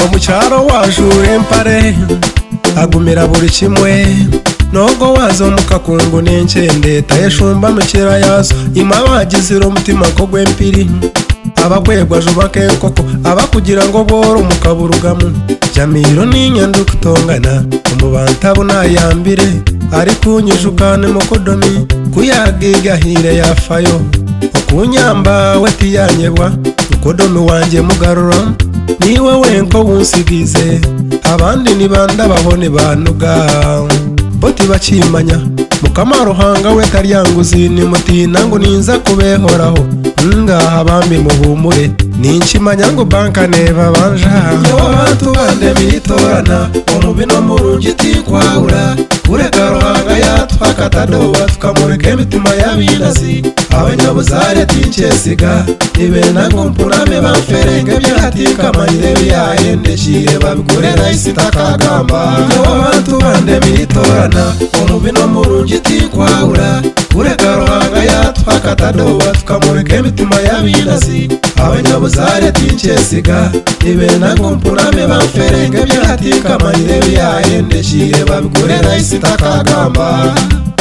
omucyaro wajure mpare agumira buri kimwe nogo wazo mukakungu n'enkende tayeshumba mukira yazo imabagizira umutima ko gwempiri abakwegwa jubake nkoko abakugira ngo boro mukaburugamu Jamiro n'inyandu kutongana umubanta bunayambire ari kunyijukane mukodomi kuyagiga hire yafayo okunyamba wetiyanyebwa mukodomi wanje mugarura niwe wenko wunsigize abandi nibanda bahone banuga boti bakimanya mukamaruhanga we taryanguzi ni mutina ngo ninza kubehoraho ngaha bambi muhumure ninchimanya ngo banka neva banja abantu bande bitorana omubino murungiti kwaura ureka ruhanga yatwakatadoba tukamureka imitima y'abinazi abanyabuzare tinchesiga ibena ngo mpuname bamferenge byahatika manyire byahendeshire babigurera isitakagamba abantu bande bitorana omubino murungiti kwaura ureka ruhanga yatwakatadoba tukamureka imitima y'abinazi abanyabuzare tinchesiga ibena ngo mpuname bamferenge byahatika manyire byahendeshire babigurera isitakagamba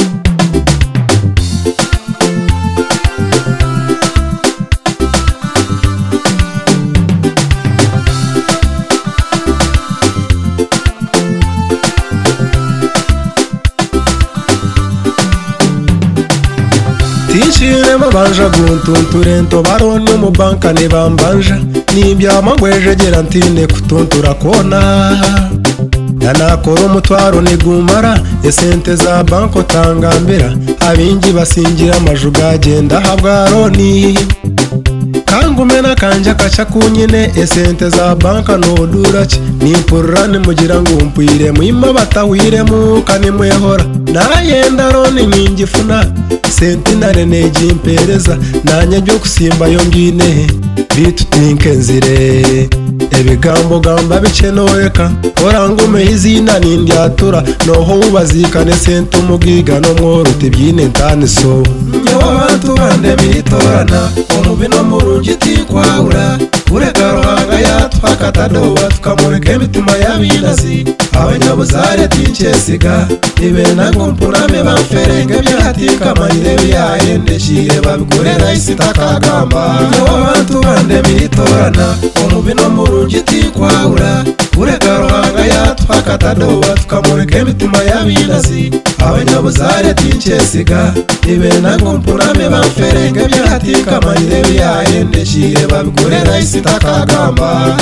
Tinshire mabanja guntunturento barone mu banka ne bambanja nibyama gwejegera ntine kutuntura kona yanakora umutwaro nigumara esente za banko tangambira abingi basingira amajuga agenda habwaroni kangumena kanja kacha kunyine esente za banka nodurache nimpurane mugira ngo umpire mwima batawire mu kanemwehora nayenda roni ningifuna sente nareneje impereza nanye byo kusimba yongine bitutinke nzire ebigambo gamba bicenoyeka orangume izina nindyatura noho ubazikane sente umugiga no mworote byine ntaniso abantu bande bitorana omubino murungiti kwaura ureka ruhanga yatwakatadoba tukamureka imitima y'abinazi abanyabuzare tinchesiga ibena ngo mpuname bamferenge byahatika manyire byahendeshire babigurera isitakagamba abantu bande bitorana omubino murungiti kwaura ureka ruhanga yatwakatadoba tukamureka imitima y'abinazi abanyabuzare tinchesiga ibena ngo mpuname bamferenge byahatika manyire byahendeshire babigurera isitakagamba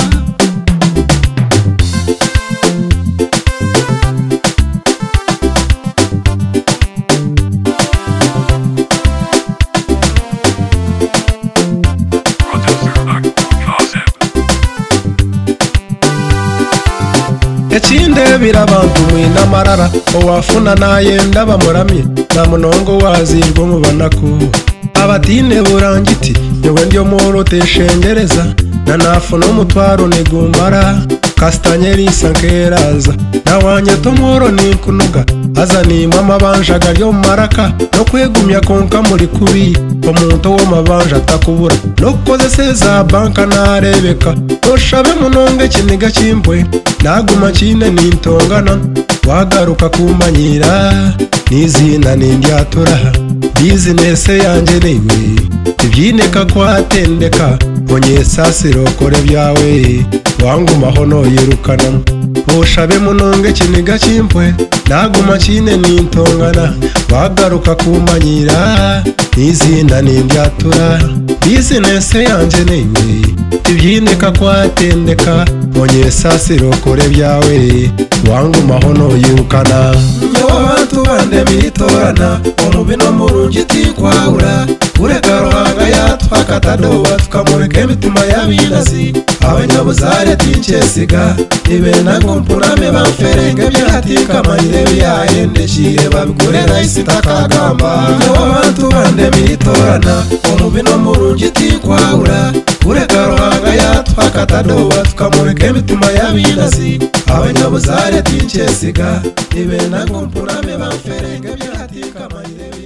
Echinde birabantu mwina marara owafuna nayenda bamuramye na munongo wazirwa mubanako abatine burangiti nyowe ndyo morote shengereza na nafuna umutwaro nigumara kastanyeri sankeraza nawanye tomoro nikunuga azanima amabanja yo maraka no kwegumya konka muri kubi omuntu wo mabanja atakubura no kozese za banka narebeka oshabe munonge kiniga kimpwe naguma kine nintongana wagaruka kumanyira nizina nindyatura business yanje niwe ibyineka kwatendeka onye sasiro kore byawe wangumaho no yirukana oshabe munonge kiniga kimpwe naguma kine nintongana wagaruka kumanyira nizina nindyatura business yanje niwe ibyineka kwatendeka onye sasiro kore byawe wangumaho no yirukana abantu bande bitorana omubino murungiti kwaura ureka ruhanga yatwakatadoba tukamureka imitima y'abinazi abanyabuzare tinchesiga ibena ngo mpuname bamferenge byahatika manyire byahendeshire babigurera isitakagamba abantu bande bitorana omubino murungiti kwaura ureka ruhanga yatwakatadoba tukamureka imitima y'abinazi abanyabuzare tinchesiga ibena ngo mpuname bamferenge byahatika manyire